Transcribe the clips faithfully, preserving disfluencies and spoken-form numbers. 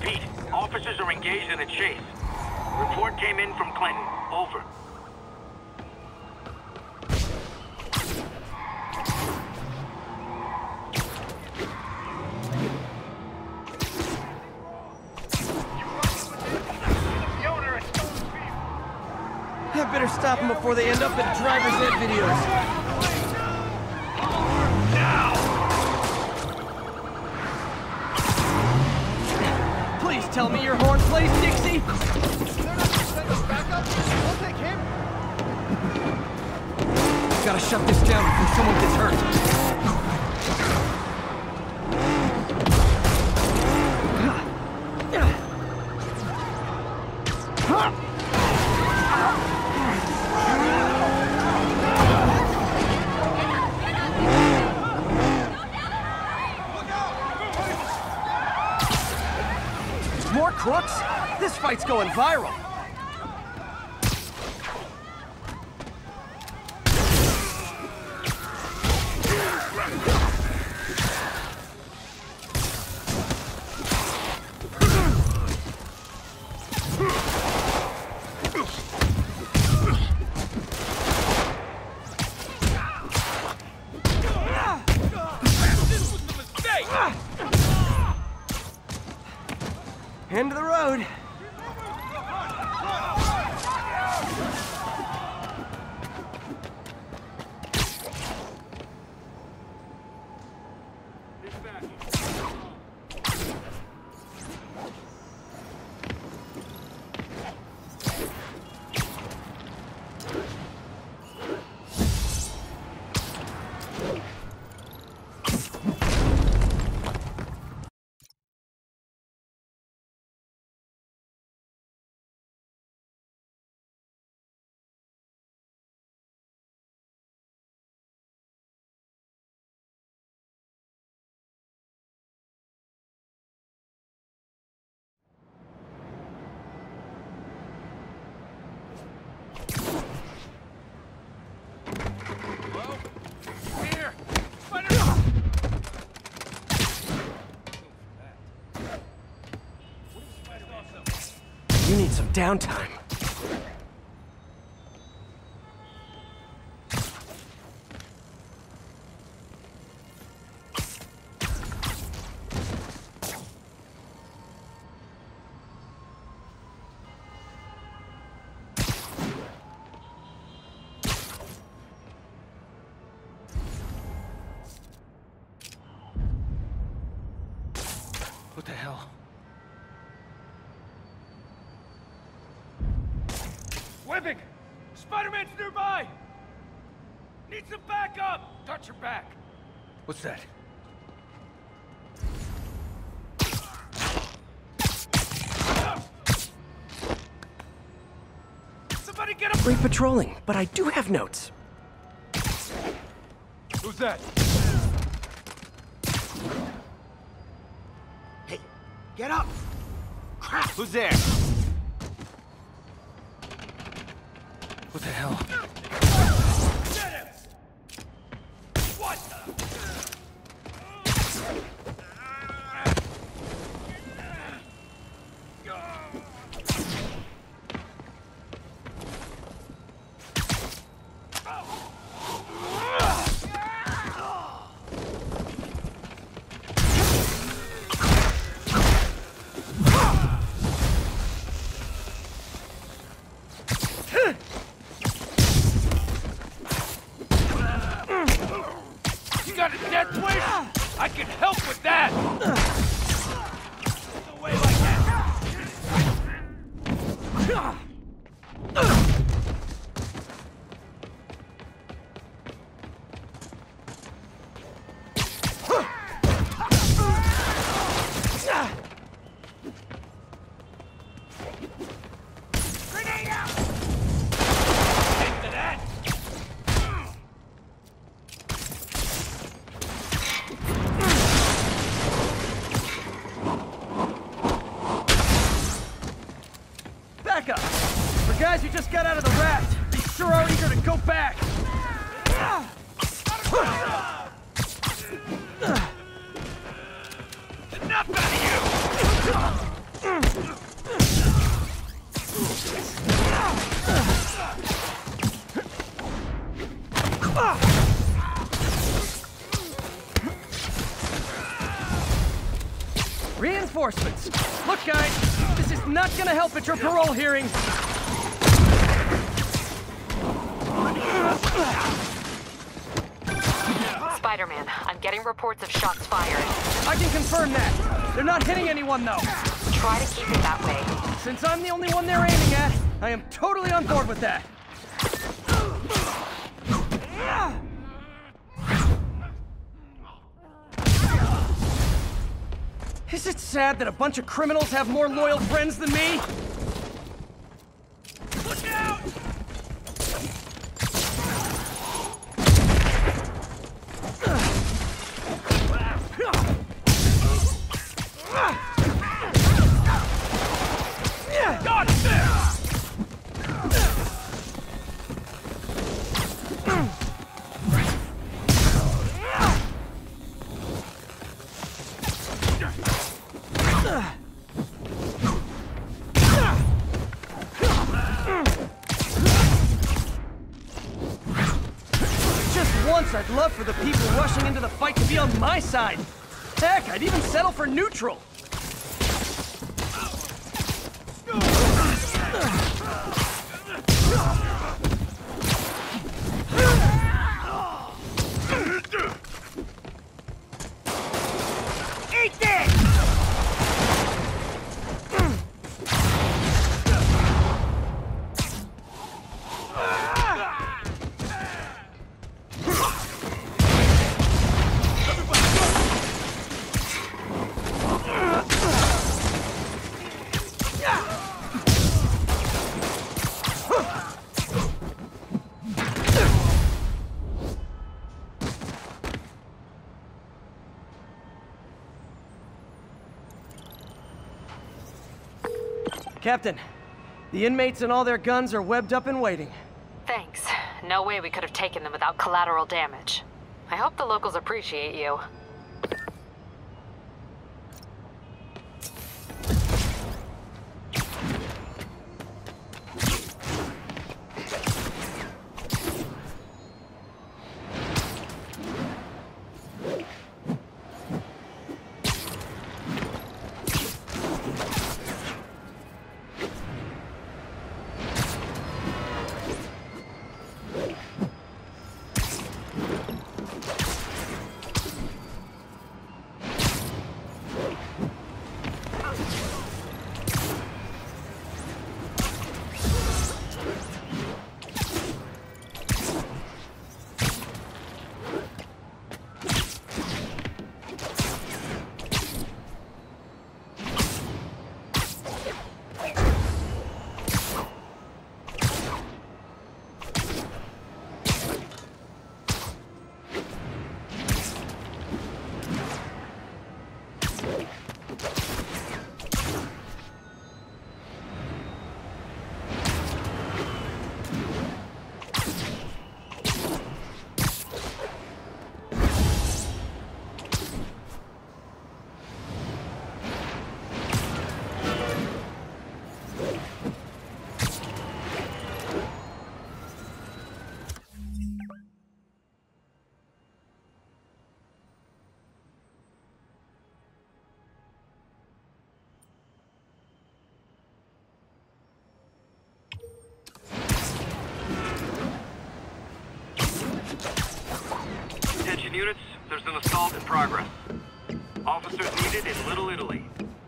Pete, officers are engaged in a chase. Report came in from Clinton. Over. I better stop them before they end up in driver's ed videos. Now! Please tell me your horn plays, Dixie! They're not gonna send us back up. We'll take him. Gotta shut this down before someone gets hurt. More crooks? This fight's going viral. End of the road. You need some downtime. What the hell? Webbing! Spider-Man's nearby! Need some backup! Touch your back. What's that? Somebody get him! Great patrolling, but I do have notes. Who's that? Hey, get up! Crap! Who's there? What the hell? Get him! What the? You got a death wish? I can help with that! Away like that! Grenade out! Into that! Back up! For guys who just got out of the raft, they sure are eager to go back! Enough out of you! reinforcements. Look, guys, this is not gonna help at your parole hearing. Spider-Man, I'm getting reports of shots fired. I can confirm that. They're not hitting anyone, though. Try to keep it that way. Since I'm the only one they're aiming at, I am totally on board with that. Is it sad that a bunch of criminals have more loyal friends than me? Look out! Got it there! Just once, I'd love for the people rushing into the fight to be on my side. Heck, I'd even settle for neutral. Eat this! Captain, the inmates and all their guns are webbed up and waiting. Thanks. No way we could have taken them without collateral damage. I hope the locals appreciate you. Attention units, there's an assault in progress. Officers needed in Little Italy.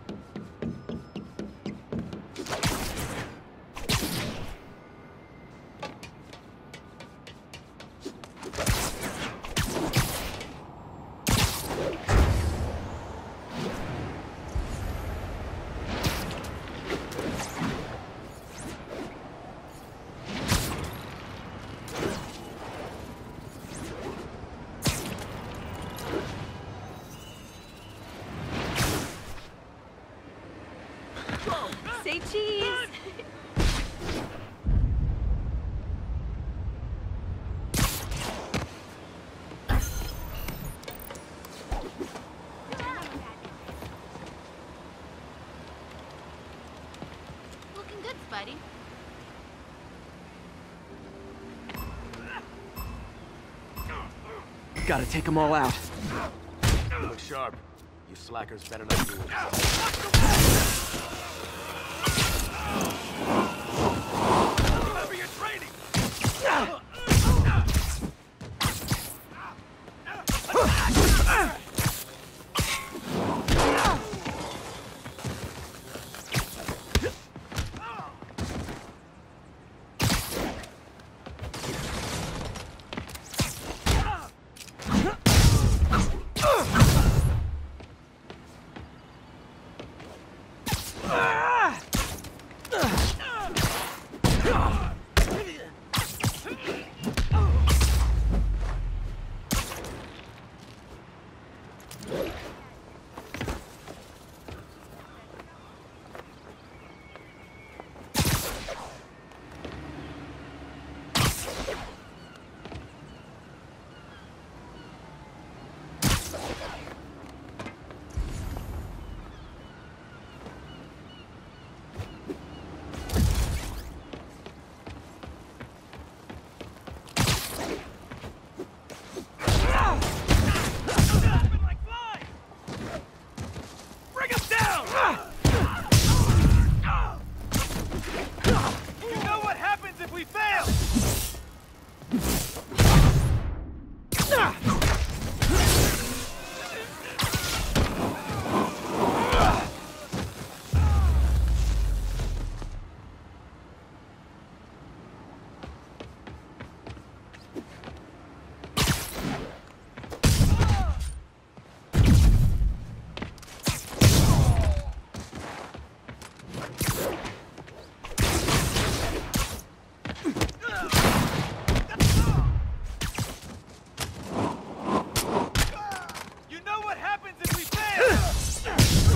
Say cheese! Looking good, Spidey. Gotta take them all out. Look sharp. You slackers better not do it. Remember your training!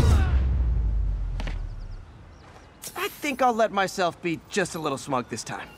I think I'll let myself be just a little smug this time.